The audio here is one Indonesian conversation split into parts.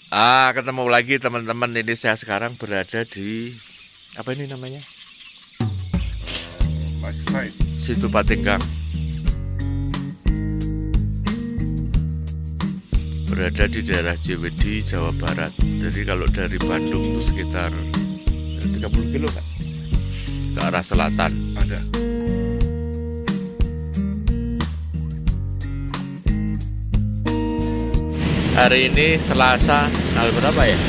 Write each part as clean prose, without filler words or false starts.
Ketemu lagi teman-teman. Ini saya sekarang berada di apa ini namanya? Lakeside. Situ Patenggang. Berada di daerah JWD, Jawa Barat. Jadi kalau dari Bandung itu sekitar 30 kilo kan? Ke arah selatan. Ada. Hari ini Selasa, tanggal berapa ya?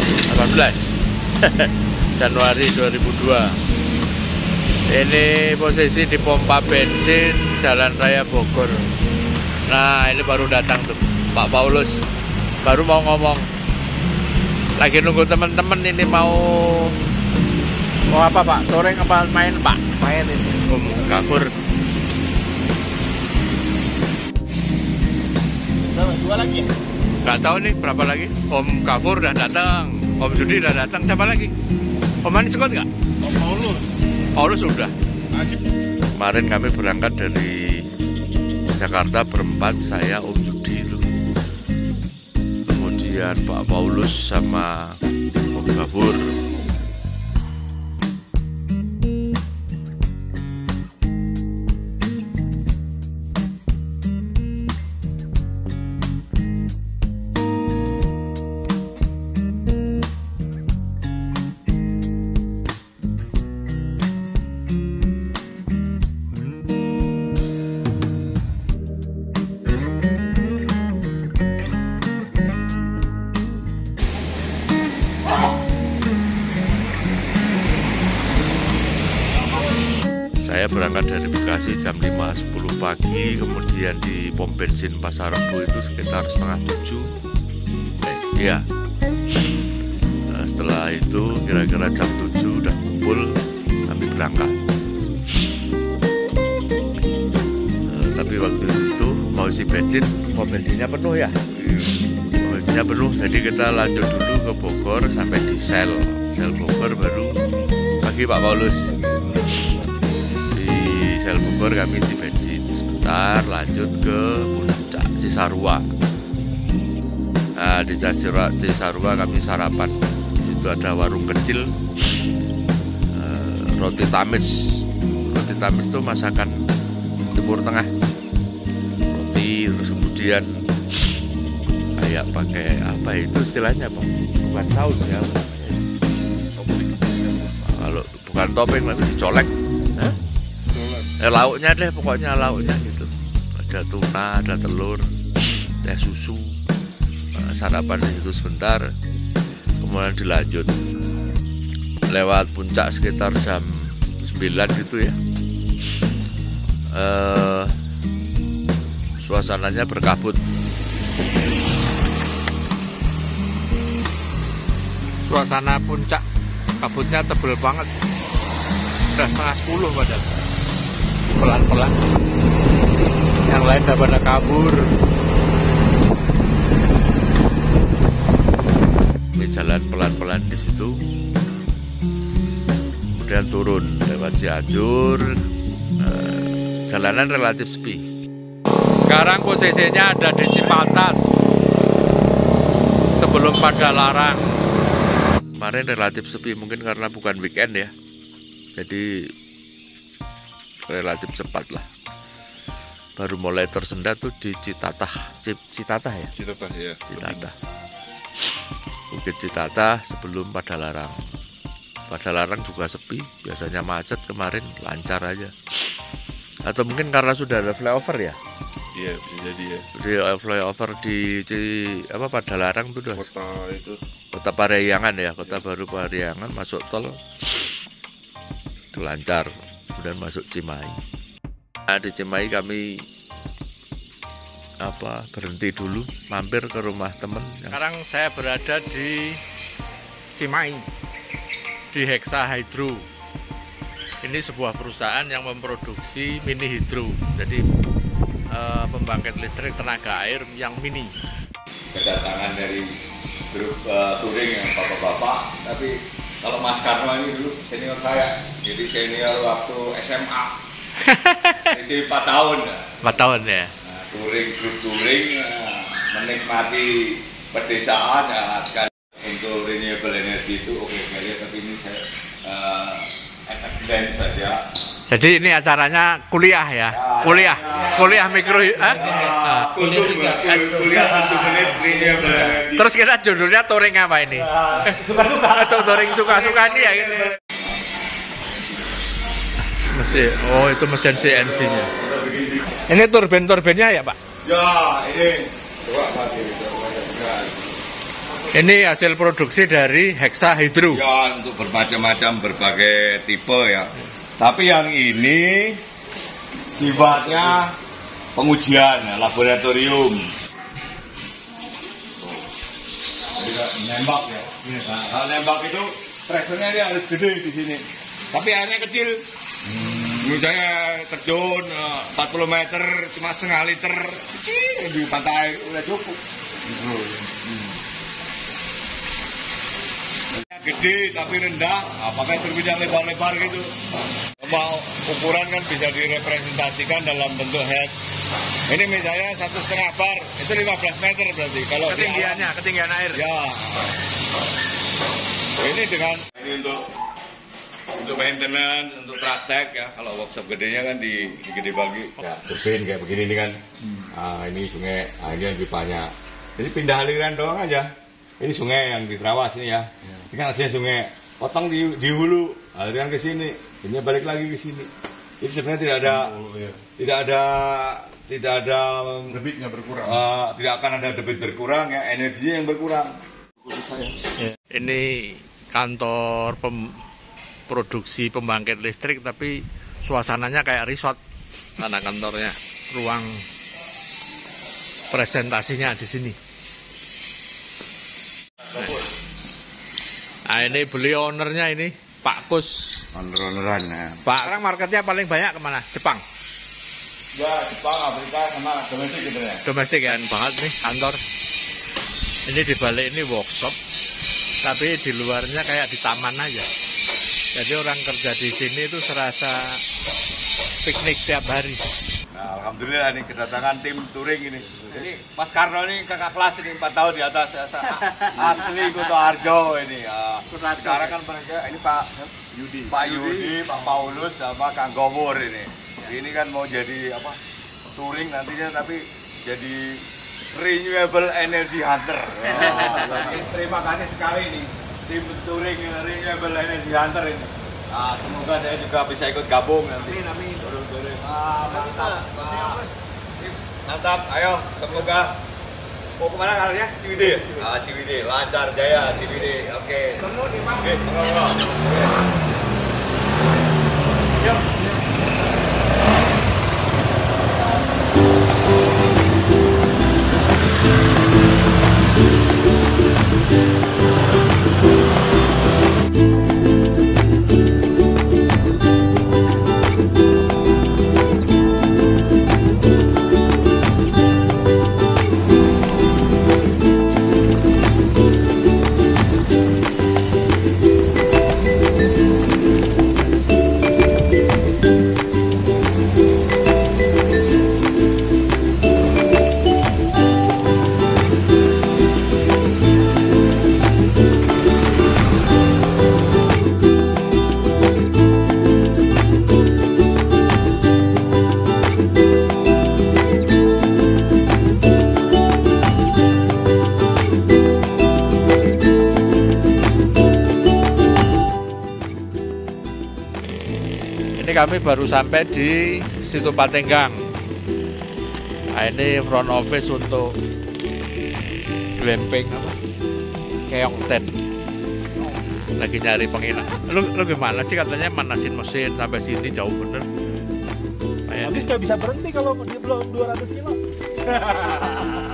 18 Januari 2002. Ini posisi di pompa bensin Jalan Raya Bogor. Nah, ini baru datang tuh Pak Paulus. Baru mau ngomong. Lagi nunggu teman-teman ini mau apa Pak? Touring apa main Pak? Main ini. Kafur. Dua lagi ya? Gak tahu nih berapa lagi. Om Kafur udah datang, Om Judi udah datang. Siapa lagi? Om Manis ikut nggak? Om Paulus. Paulus udah. Aja. Kemarin kami berangkat dari Jakarta berempat, saya, Om Judi itu. Kemudian Pak Paulus sama Om Kafur. Saya berangkat dari Bekasi jam 5.10 pagi, kemudian di pom bensin Pasar Rebo itu sekitar setengah 7. Iya. Nah, setelah itu kira-kira jam 7 udah kumpul, kami berangkat. Tapi waktu itu mau isi bensin, pom bensinnya penuh ya. Pom bensinnya penuh, jadi kita lanjut dulu ke Bogor sampai di Shell Bogor, baru pagi Pak Paulus. Shell Bogor kami isi bensin sebentar, lanjut ke Puncak Cisarua. Nah, di Cisarua kami sarapan. Di situ ada warung kecil, roti tamis. Roti tamis itu masakan Timur Tengah. Roti, terus kemudian kayak pakai apa itu istilahnya Pak? Bukan saus ya. Kalau bukan topping tapi dicolek. Lauknya deh, pokoknya lauknya gitu. Ada tuna, ada telur, teh susu. Sarapan di situ sebentar, kemudian dilanjut lewat Puncak sekitar jam 9 gitu ya. Suasananya berkabut. Suasana Puncak kabutnya tebel banget. Sudah setengah 10 padahal. Pelan-pelan, yang lain udah pada kabur. Ini jalan pelan-pelan di situ, kemudian turun lewat Cianjur. Jalanan relatif sepi. Sekarang posisinya ada di Cipatat, sebelum Padalarang. Kemarin relatif sepi, mungkin karena bukan weekend ya, jadi relatif cepat lah. Baru mulai tersendat tuh di Citatah ya? Citatah ya. Citatah. Bukit Citatah sebelum Padalarang. Padalarang juga sepi, biasanya macet, kemarin lancar aja. Atau mungkin karena sudah ada flyover ya? Iya, bisa jadi ya. Di flyover di Padalarang tuh udah Kota itu. Kota Parahyangan ya, Kota Baru Parahyangan, masuk tol itu lancar. Kemudian masuk Cimahi. Nah, di Cimahi kami berhenti dulu, mampir ke rumah temen. Sekarang saya berada di Cimahi, di Hexa Hydro. Ini sebuah perusahaan yang memproduksi mini hidro, jadi pembangkit listrik tenaga air yang mini. Kedatangan dari grup touring yang bapak-bapak, tapi kalau Mas Karno ini dulu senior saya, jadi senior waktu SMA. Jadi 4 tahun. 4 tahun ya. Nah, grup touring, menikmati pedesaan ya sekali untuk renewable energy itu oke sekali, tapi ini saya advance saja. Jadi ini acaranya kuliah ya, kuliah mikro. Kuliah untuk renewable energy. Terus kita judulnya touring apa ini? Suka-suka. Atau touring suka-suka ini ya ini. Mesin, oh itu mesin CNC-nya. Ini turbin-turbinnya ya Pak? Ya ini. Coba mati. Ini hasil produksi dari Hexa Hydro. Ya untuk bermacam-macam berbagai tipe ya. Tapi yang ini sifatnya pengujian ya, laboratorium. Nembak ya. Kalau nembak itu pressure-nya dia harus gede di sini. Tapi airnya kecil. Misalnya terjun 40 meter cuma setengah liter di pantai udah cukup. Gede tapi rendah, pakai turbin yang lebar-lebar gitu. Mau ukuran kan bisa direpresentasikan dalam bentuk head. Ini misalnya 1,5 bar, itu 15 meter berarti. Kalau ketinggian air. Ya. Ini dengan ini untuk maintenance, untuk praktek ya. Kalau workshop gedenya kan di gede bagi. Ya, turbin kayak begini nih kan. Ini sungai, ini yang pipanya. Jadi pindah aliran doang aja. Ini sungai yang di Trawas ini ya. Ini kan aslinya sungai. Potong di hulu, aliran ke sini. Ini balik lagi ke sini. Jadi sebenarnya tidak ada Debitnya berkurang. tidak akan ada debit berkurang ya, energinya yang berkurang. Ini kantor produksi pembangkit listrik, tapi suasananya kayak resort. Tanah kantornya, ruang presentasinya di sini. Nah ini beliau ownernya ini Pak Kus. Owner-owneran ya. Pak, sekarang marketnya paling banyak kemana? Jepang? Ya, Jepang, Afrika, sama domestik gitu ya. Domestik kan banget nih kantor. Ini di balik ini workshop, tapi di luarnya kayak di taman aja. Jadi orang kerja di sini itu serasa piknik tiap hari. Nah, alhamdulillah nih kedatangan tim touring ini. Ini Mas Karno ini kakak kelas ini 4 tahun di atas asli Kutoarjo ini. Sekarang kan mereka ini Pak Yudi, Pak Paulus sama Kang Gowur ini. Ini kan mau jadi apa? Touring nantinya tapi jadi renewable energy hunter. Terima kasih sekali nih tim touring renewable energy hunter ini. Semoga saya juga bisa ikut gabung nanti. Amin. Mantap. Mantap. Ayo, semoga mau kemana kalian? Ciwidey. Ciwidey. Lancar jaya Ciwidey. Oke. Semua dipakai. Yuk. Kami baru sampai di Situ Patenggang. Nah, ini front office untuk glamping apa? Keong tent. Lagi nyari penginapan. Lu gimana sih katanya manasin mesin sampai sini jauh bener. Habis nggak bisa berhenti kalau dia belum 200 kilo.